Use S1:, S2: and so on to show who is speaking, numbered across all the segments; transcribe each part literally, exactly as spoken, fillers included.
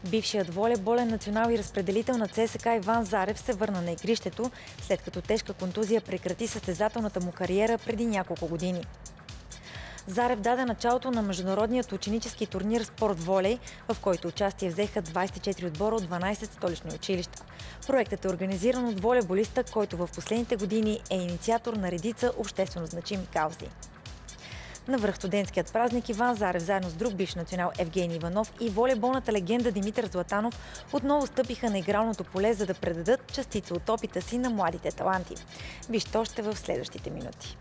S1: Бившият волейболен национал и разпределител на ЦСКА Иван Зарев се върна на игрището, след като тежка контузия прекрати състезателната му кариера преди няколко години. Зарев даде началото на международният ученически турнир Спорт волей, в който участие взеха двадесет и четири отбора от дванадесет столични училища. Проектът е организиран от волейболиста, който в последните години е инициатор на редица обществено значими каузи. На връх студентският празник Иван Зарев заедно с друг бивш национал Евгений Иванов и волейболната легенда Димитър Златанов отново стъпиха на игралното поле, за да предадат частица от опита си на младите таланти. Вижте още в следващите минути.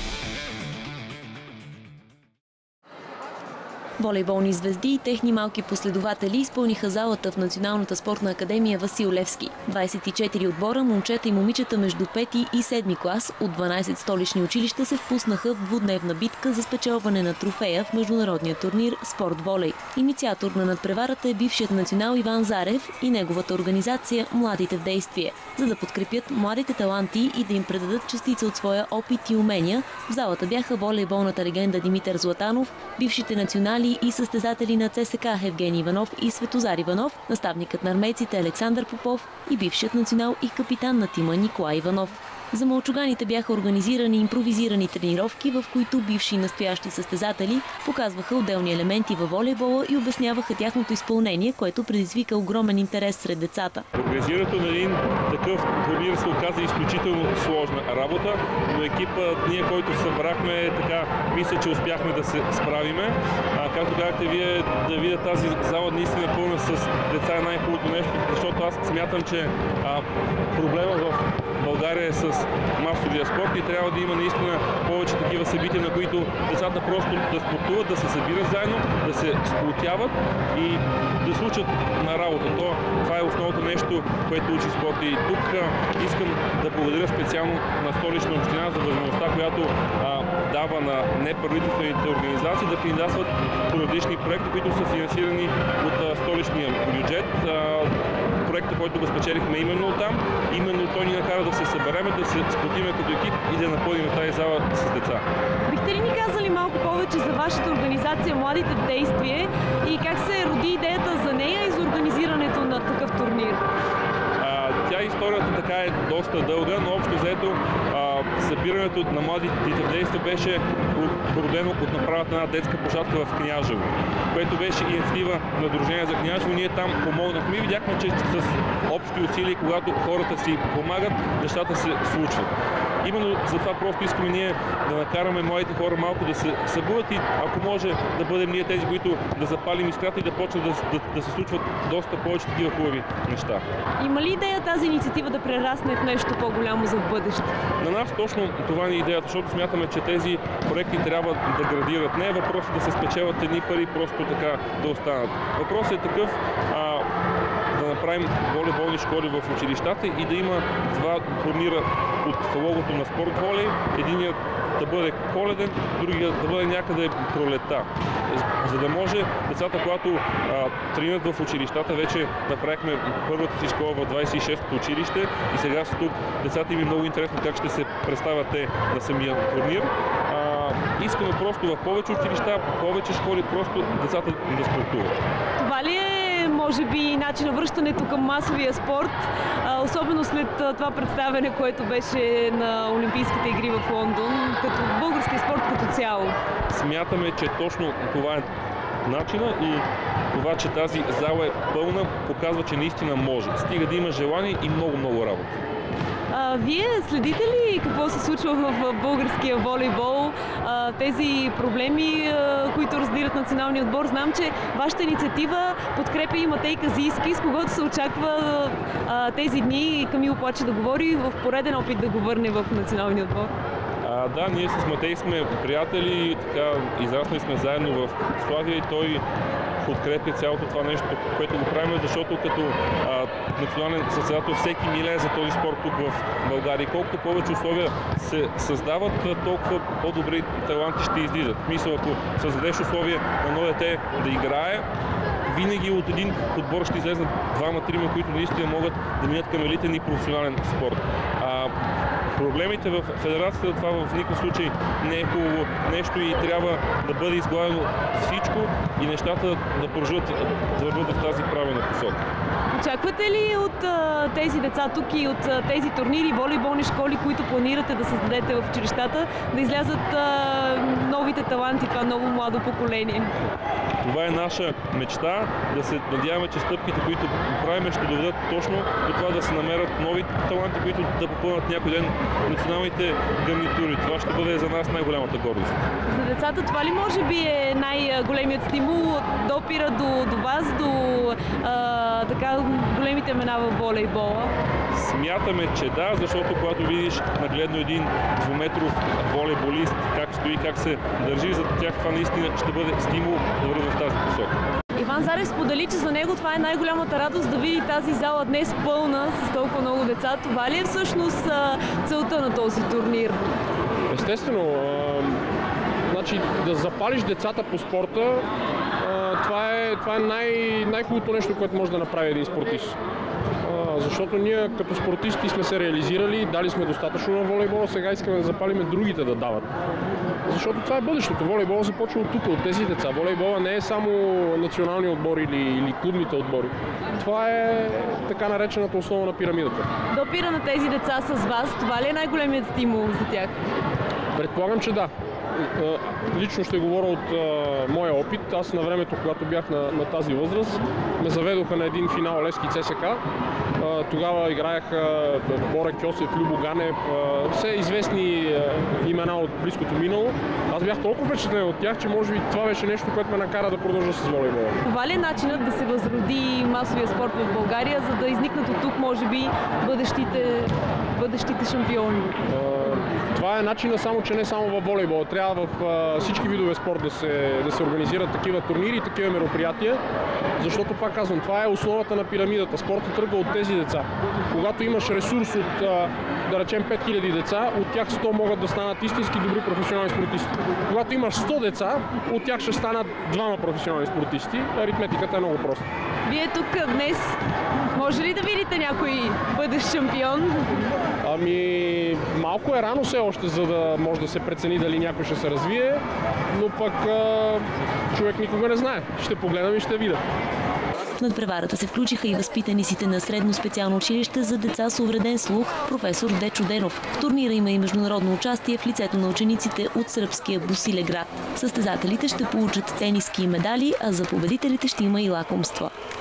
S2: Волейболни звезди и техни малки последователи изпълниха залата в Националната спортна академия Васил Левски. двадесет и четири отбора, момчета и момичета между пети и седми клас от дванадесет столични училища се впуснаха в двудневна битка за спечелване на трофея в международния турнир Спорт волей. Инициатор на надпреварата е бившият национал Иван Зарев и неговата организация Младите в действие. За да подкрепят младите таланти и да им предадат частица от своя опит и умения, в залата бяха волейболната легенда Димитър Златанов, бившите национали и състезатели на ЦСКА Евгений Иванов и Светозар Иванов, наставникът на армейците Александър Попов и бившият национал и капитан на тима Николай Иванов. За мълчуганите бяха организирани импровизирани тренировки, в които бивши и настоящи състезатели показваха отделни елементи във волейбола и обясняваха тяхното изпълнение, което предизвика огромен интерес сред децата.
S3: Организирането на един такъв турнир се оказа изключително сложна работа, но екипът, ние, който събрахме, така, мисля, че успяхме да се справиме. А, както казахте вие, да видя тази зала наистина пълна с деца е най-хубавото нещо, защото аз смятам, че а, проблема в България е с масовия спорт и трябва да има наистина повече такива събития, на които децата просто да спортуват, да се събират заедно, да се сплотяват и да случат на работа. То, това е основното нещо, което учи спорта. И тук а, искам да благодаря специално на Столична община за възможността, която а, дава на неправителствените организации да кандидатстват по различни проекти, които са финансирани от а, столичния бюджет. А, проекта, който го спечелихме именно там, именно той ни накара да се събереме, да се сплотиме като екип и да напълним тази зала с деца.
S2: Бихте ли ни казали малко повече за вашата организация Младите в действие и как се роди идеята за нея и за организирането на такъв турнир?
S3: А, тя историята така е доста дълга, но общо взето събирането на Младите в действие беше породено от направата на една детска площадка в Княжево, което беше инициатива на Сдружение за Княжево. Ние там помогнахме и видяхме, че с общи усилия, когато хората си помагат, нещата се случват. Именно затова просто искаме ние да накараме младите хора малко да се събудят и ако може да бъдем ние тези, които да запалим искрата и да почнат да, да, да се случват доста повече такива хубави неща. Има ли идея тази инициатива да прерасне в нещо по-голямо за в бъдеще? На нас точно това ни е идеята, защото смятаме, че тези проекти трябва да градират. Не е въпросът да се спечелят едни пари просто така да останат. Въпросът е такъв а, да направим волейболни школи в училищата и да има два турнира под логото на Спорт волей. Единият да бъде коледен, другият да бъде някъде пролетта. За да може децата, когато а, тренират в училищата, вече направихме първата си школа в двадесет и шестото училище и сега са тук. Децата им е много интересно как ще се представят те на самия турнир. А, искаме просто в повече училища, повече школи, просто децата да спортуват. Това ли е, може би, начин на връщането към масовия спорт, а, особено след а, това представяне, което беше на Олимпийските игри в Лондон, като българския спорт като цяло? Смятаме, че точно това е начина и това, че тази зала е пълна, показва, че наистина може. Стига да има желание и много-много работа. А, вие следите ли какво се случва в българския волейбол? А, тези проблеми, а, които раздират националния отбор? Знам, че вашата инициатива подкрепя и Матей Казийски, с когото се очаква а, тези дни Камил Плаче да говори в пореден опит да го върне в националния отбор. А, да, ние с Матей сме приятели, така, израснали сме заедно в Славия и той подкрепя цялото това нещо, което го правим, защото като а, национален състезател всеки милее за този спорт тук в България. Колкото повече условия се създават, толкова по-добри таланти ще излизат. В смисъл, ако създадеш условия на едно дете да играе, винаги от един отбор ще излезнат двама-трима, които наистина могат да минат към елитен и професионален спорт. А, проблемите в федерацията, това в никакъв случай не е хубаво нещо и трябва да бъде изгладено всичко и нещата да продължат да върват в тази правилна посока.
S2: Очаквате ли от а, тези деца тук и от а, тези турнири, волейболни школи, които планирате да създадете в училищата, да излязат а, новите таланти, това ново младо поколение?
S3: Това е наша мечта, да се надяваме, че стъпките, които правим, ще доведат точно до това да се намерят нови таланти, които да попълнят някой ден националните гарнитури. Това ще бъде за нас най-голямата гордост.
S2: За децата това ли може би е най-големият стимул? Допира до, до вас, до а, така големите имена в волейбола?
S3: Смятаме, че да, защото когато видиш нагледно един двуметров волейболист, как стои, как се държи, за тях това наистина ще бъде стимул да върви в тази посока.
S2: Иван Зарев сподели, че за него това е най-голямата радост да види тази зала днес пълна с толкова много деца. Това ли е всъщност целта на този турнир?
S4: Естествено. А, значи, да запалиш децата по спорта, а, това е, това е най- най-хубавото нещо, което може да направи един спортист. А, защото ние като спортисти сме се реализирали, дали сме достатъчно на волейбола, сега искаме да запалим другите да дават. Защото това е бъдещето. Волейбола започва от тук, от тези деца. Волейбола не е само национални отбори или, или клубните отбори. Това е така наречената основа на пирамидата.
S2: Допира на тези деца с вас, това ли е най-големият стимул за тях?
S4: Предполагам, че да. Лично ще говоря от а, моя опит. Аз на времето, когато бях на, на тази възраст, ме заведоха на един финал Левски ЦСКА. А, тогава играеха Боре Кьосев, Любо Ганев, а, все известни а, имена от близкото минало. Аз бях толкова впечатлен от тях, че може би това беше нещо, което ме накара да продължа с волейбола.
S2: Това ли е начинът да се възроди масовия спорт в България, за да изникнат от тук, може би, бъдещите, бъдещите шампиони?
S4: А, това е начинът, само че не само във волейбола. Трябва в а, всички видове спорт да се, да се организират такива турнири и такива мероприятия, защото, пак казвам, това е основата на пирамидата. Спортът тръгва от тези деца. Когато имаш ресурс от, а, да речем, пет хиляди деца, от тях сто могат да станат истински добри професионални спортисти. Когато имаш сто деца, от тях ще станат двама професионални спортисти. Аритметиката е много проста.
S2: Вие тук днес може ли да видите някой бъдещ шампион?
S4: Ами, малко е рано все още, за да може да се прецени дали някой ще се развие, но пък а, човек никога не знае. Ще погледам и ще видя.
S2: В надпреварата се включиха и възпитаниците на средно специално училище за деца с увреден слух професор Дечо Денов. В турнира има и международно участие в лицето на учениците от сръбския Босилеград. Състезателите ще получат тениски и медали, а за победителите ще има и лакомства.